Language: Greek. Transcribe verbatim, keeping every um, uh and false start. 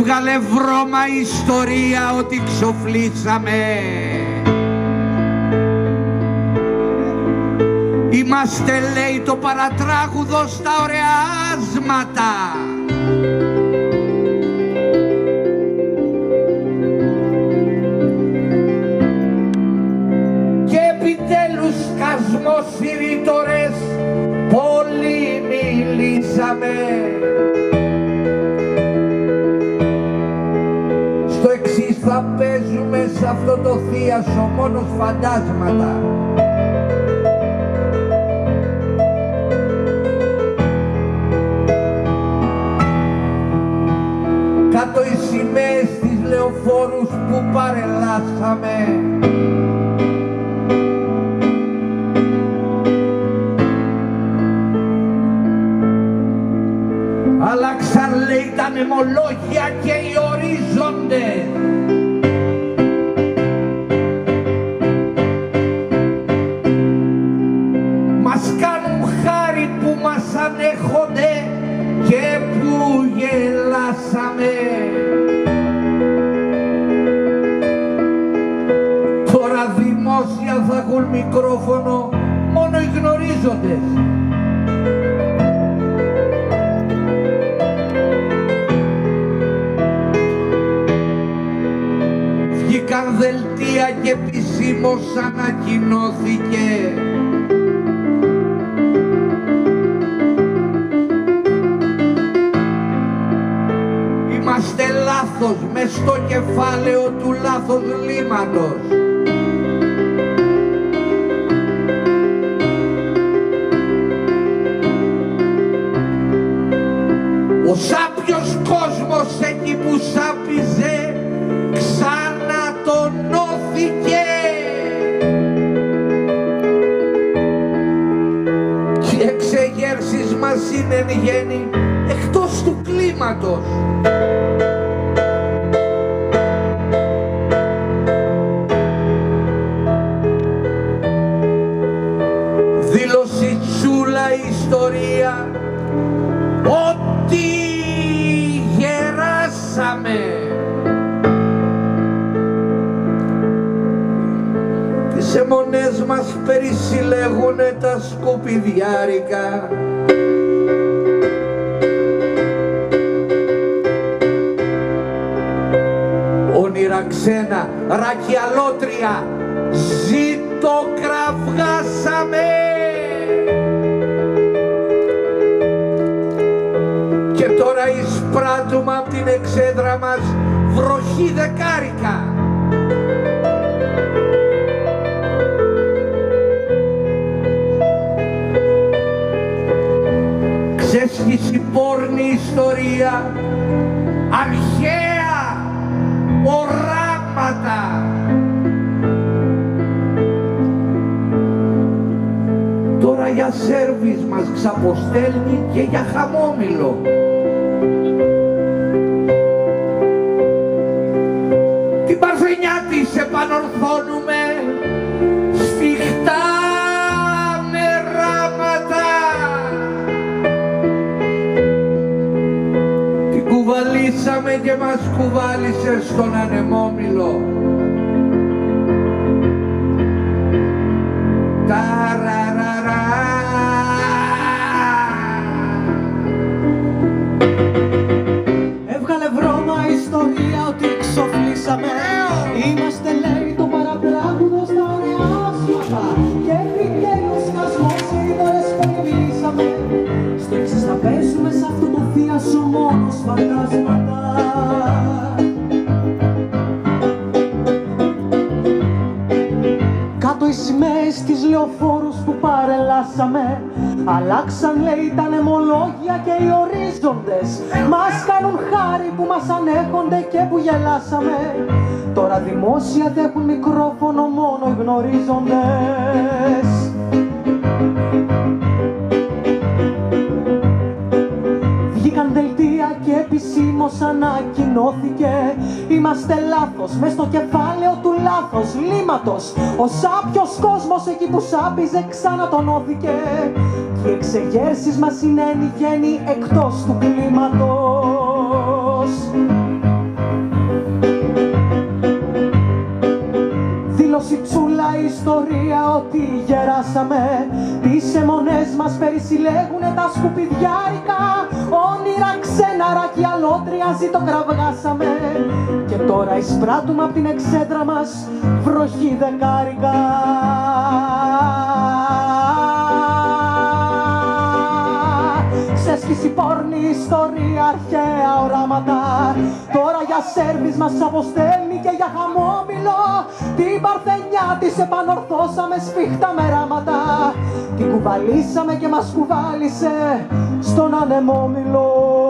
Έβγαλε βρώμα ιστορία ότι ξοφλήσαμε. Είμαστε, λέει, το παρατράγουδο στα ωραία άσματα. Και επιτέλους σκασμοσυρρήτορες πολύ μιλήσαμε. Στο εξής θα παίζουμε σε αυτό το θίασο μόνος φαντάσματα. Κάτω οι σημαίες της λεωφόρους που παρελάσαμε. Αλλάξαν, λέει, τα νεμολόγια και οι ορίζοντες. Μας κάνουν χάρη που μας ανέχονται και που γελάσαμε. Τώρα δημόσια θα έχουν μικρόφωνο μόνο οι γνωρίζοντες. Βγήκαν δελτία και επισήμως ανακοινώθηκε. Είμαστε λάθος μες στο κεφάλαιο του λάθος λύματος. Ο σάπιος κόσμος εκεί που σάπιζε ξανατονώθηκε. Και οι εξεγέρσεις μας είναι εν γέννη εκτός του κλίματος. Δήλωση τσούλα ιστορία ότι γεράσαμε. Τις αιμονές μας περισυλλέγουνε τα σκουπιδιάρικα. Όνειρα ξένα, ρακιαλότρια, ζητοκραυγάσαμε. Και τώρα εισπράττουμε απ' την εξέδρα μας βροχή δεκάρικα. Ξέσχιση πόρνη ιστορία, αρχαία οράματα. Τώρα για σέρβις μας ξαποστέλνει και για χαμόμηλο. Την παρθενιά της επανορθώνουμε σφιχτά με ράματα. Την κουβαλήσαμε και μας κουβάλισε στον ανεμόμηλο. Ταραραρα. Έβγαλε βρώμα ιστορία ότι ξοφλήσαμε. Είμαστε, λέει, το παρατράγουδο στα ωραία άσματα. Και επιτέλους σκασμοσυρρήτορες περιποιήσαμε. Στο εξής θα παίζουμε σε αυτό το θίασο μόνος φαντάσματα. Κάτω οι σημαίες της λεωφόρους που παρελάσαμε. Αλλάξαν, λέει, τα νεμολόγια και οι ορίζοντες. Μας κάνουν χάρη που μας ανέχονται και που γελάσαμε. Τώρα δημόσια θα έχουν μικρόφωνο μόνο οι γνωρίζοντες. Βγήκαν δελτία και επισήμως ανακοινώθηκε. Είμαστε λάθος μες στο κεφάλαιο του λάθος λύματος. Ο σάπιος κόσμος εκεί που σάπιζε ξανατονώθηκε. Και οι εξεγέρσεις μας είναι εν γέννη εκτός του κλίματος. περάσαμε. Τις αιμονές μας περισυλλέγουνε τα σκουπιδιάρικα. Όνειρα ξέναρα κι αλότριαζι το κραυγάσαμε. Και τώρα εισπράττουμε απ' την εξέδρα μας βροχή δεκάρικα. Ξέσχιση πόρνη, ιστορία, αρχαία οράματα. Τώρα για σέρβις μας αποστέλνει και για χαμόμηλο. Την παρθενιά της επανορθώσαμε σφιχτά με ράματα. Την κουβαλήσαμε και μας κουβάλισε στον ανεμόμηλο.